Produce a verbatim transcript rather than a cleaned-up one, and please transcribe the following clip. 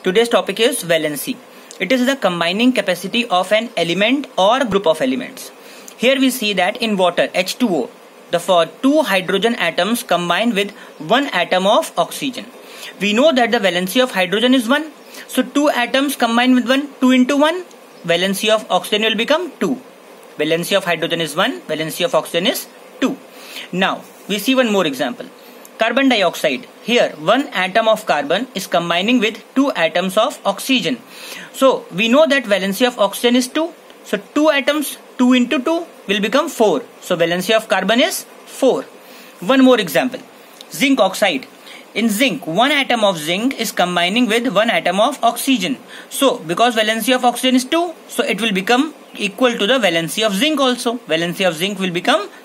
Today's topic is valency. It is the combining capacity of an element or group of elements. Here we see that in water H two O, the for two hydrogen atoms combine with one atom of oxygen. We know that the valency of hydrogen is one. So two atoms combine with one, two into one. Valency of oxygen will become two. Valency of hydrogen is one. Valency of oxygen is two. Now we see one more example. Carbon dioxide. Here one atom of carbon is combining with two atoms of oxygen. So we know that valency of oxygen is two. So two atoms, two into two will become four. So valency of carbon is four. One more example. Zinc oxide. In zinc, one atom of zinc is combining with one atom of oxygen. So because valency of oxygen is two, so it will become equal to the valency of zinc also. Valency of zinc will become